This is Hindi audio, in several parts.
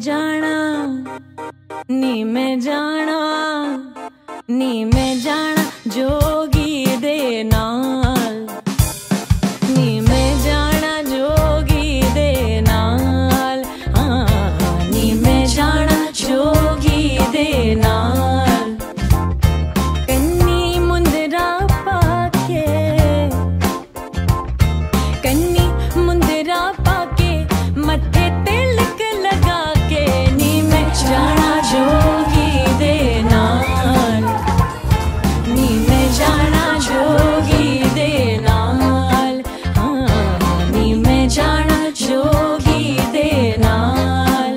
जाना नी मैं जाना नी मैं जाना जोगी दे नाल नी मैं जाना जोगी दे नाल नी मैं जाना जोगी दे नाल कन्नी मुंदरा पाके कन्नी मुंदरा पाके मत्थे तिलक लगा के नी मैं जाना जोगी दे नाल नी मैं जाना जोगी दे नाल नी मैं जाना जोगी दे नाल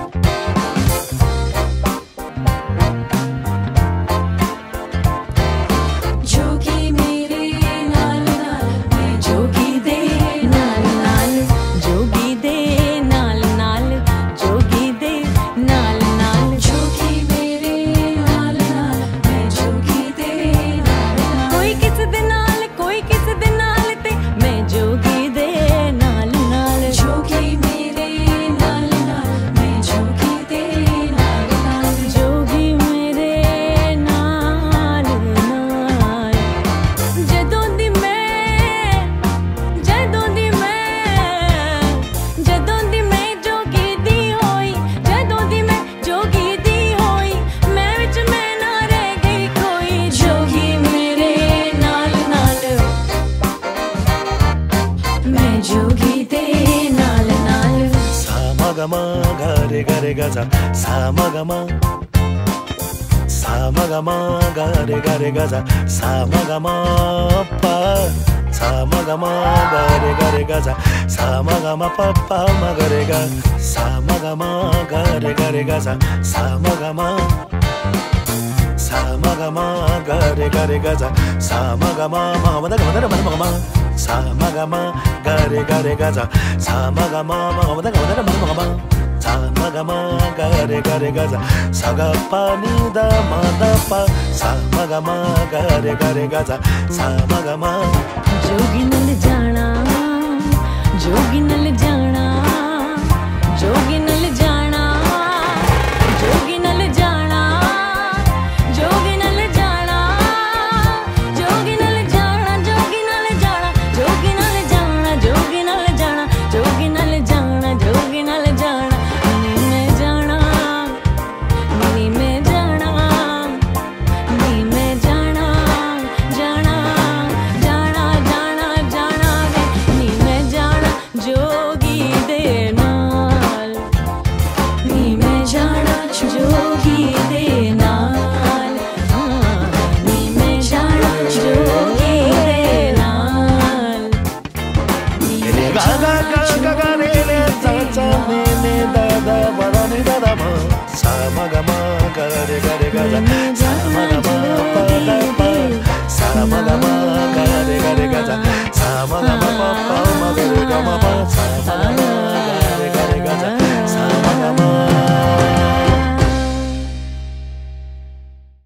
जोगी मेरे नाल नाल मैं जोगी दे नाल नाल जोगी दे नाल नाल जोगी दे नाल नाल जोगी मेरे नाल नाल मैं जोगी दे नाल नाल कोई किस दे नाल कोई किस दे नाल ते मैं जोगी दे नाल नाल जोगी मेरे नाल नाल मैं जोगी दे नाल नाल जोगी मेरे नाल नाल जदों दी मैं जोगी दी होई जदों दी मैं जोगी दी होई मैं विच मैं ना रह गई कोई जोगी मेरे नाल नाल मैं जोगी दे नाल नाल सा म ग म ग रे ग रे ग सा सा म ग म सा म ग म ग रे ग रे ग सा सा म ग म प सा म ग म ग रे ग रे ग सा सा म ग म प प म ग रे ग सा म ग म ग रे ग रे ग सा सा म ग म सा म ग म ग रे ग रे ग सा सा म ग म म म द ग म द म म सा म ग म ग रे ग रे ग सा सा म ग म म म द ग म द म म सा म ग म ग रे ग रे ग सा सा ग प नि द म द प सा म ग म ग रे ग रे ग सा सा म ग म जोगी नल जाना जोगी नल